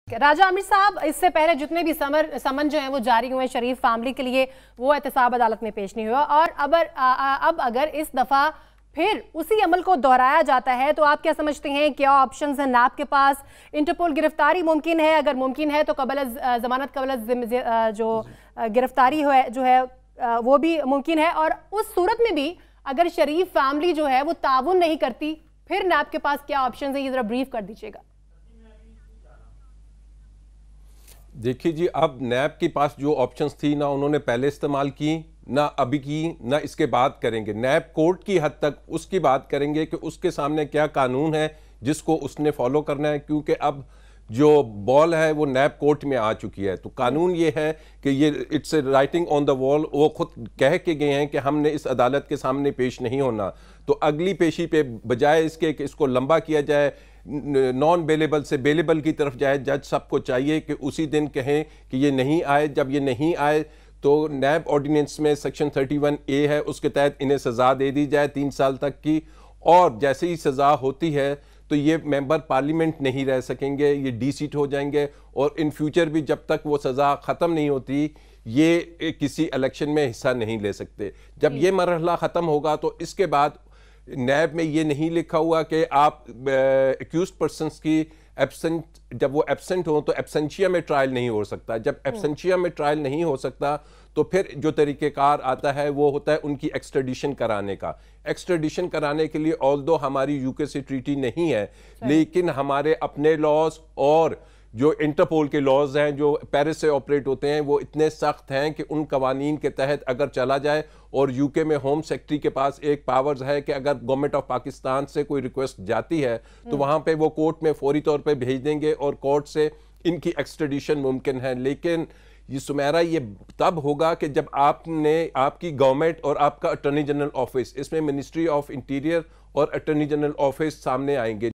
राजा आमिर साहब, इससे पहले जितने भी समन जो हैं वो जारी हुए शरीफ फैमिली के लिए, वो एहतसाब अदालत में पेश नहीं हुआ। और अब अगर इस दफा फिर उसी अमल को दोहराया जाता है तो आप क्या समझते हैं, क्या ऑप्शंस हैं नैब के पास? इंटरपोल गिरफ्तारी मुमकिन है? अगर मुमकिन है तो जमानत कबल जो गिरफ्तारी जो है वो भी मुमकिन है। और उस सूरत में भी अगर शरीफ फैमिली जो है वो ताउन नहीं करती, फिर नैब के पास क्या ऑप्शंस हैं, ये जरा ब्रीफ कर दीजिएगा। देखिए जी, अब नैब के पास जो ऑप्शंस थी ना उन्होंने पहले इस्तेमाल की, ना अभी की, ना इसके बाद करेंगे। नैब कोर्ट की हद तक उसकी बात करेंगे कि उसके सामने क्या कानून है जिसको उसने फॉलो करना है, क्योंकि अब जो बॉल है वो नैब कोर्ट में आ चुकी है। तो कानून ये है कि ये it's writing on the wall. वो खुद कह के गए हैं कि हमने इस अदालत के सामने पेश नहीं होना। तो अगली पेशी पे बजाय इसके कि इसको लंबा किया जाए, नॉन बेलेबल से बेलेबल की तरफ जाए, जज सबको चाहिए कि उसी दिन कहें कि ये नहीं आए। जब ये नहीं आए तो नैब ऑर्डिनेंस में सेक्शन 31A है, उसके तहत इन्हें सज़ा दे दी जाए 3 साल तक की। और जैसे ही सज़ा होती है तो ये मेंबर पार्लियामेंट नहीं रह सकेंगे, ये डीसीट हो जाएंगे। और इन फ्यूचर भी जब तक वो सज़ा ख़त्म नहीं होती ये किसी इलेक्शन में हिस्सा नहीं ले सकते। जब ये मरहला ख़त्म होगा तो इसके बाद नैब में ये नहीं लिखा हुआ कि आप एक्यूज्ड पर्सन्स की एब्सेंट, जब वो एब्सेंट हो तो एब्सेंशिया में ट्रायल नहीं हो सकता। जब एब्सेंशिया में ट्रायल नहीं हो सकता तो फिर जो तरीक़ेकार आता है वो होता है उनकी एक्सट्रेडिशन कराने का। एक्सट्रेडिशन कराने के लिए ऑल्दो हमारी यूके से ट्रीटी नहीं है, लेकिन हमारे अपने लॉज और जो इंटरपोल के लॉज हैं जो पेरिस से ऑपरेट होते हैं वो इतने सख्त हैं कि उन कवानीन के तहत अगर चला जाए, और यूके में होम सेक्रेटरी के पास एक पावर्स है कि अगर गवर्नमेंट ऑफ पाकिस्तान से कोई रिक्वेस्ट जाती है तो वहाँ पे वो कोर्ट में फौरी तौर पे भेज देंगे और कोर्ट से इनकी एक्सट्रेडिशन मुमकिन है। लेकिन ये सुमेरा ये तब होगा कि जब आपकी गवर्नमेंट और आपका अटॉर्नी जनरल ऑफिस, इसमें मिनिस्ट्री ऑफ इंटीरियर और अटॉर्नी जनरल ऑफिस सामने आएंगे।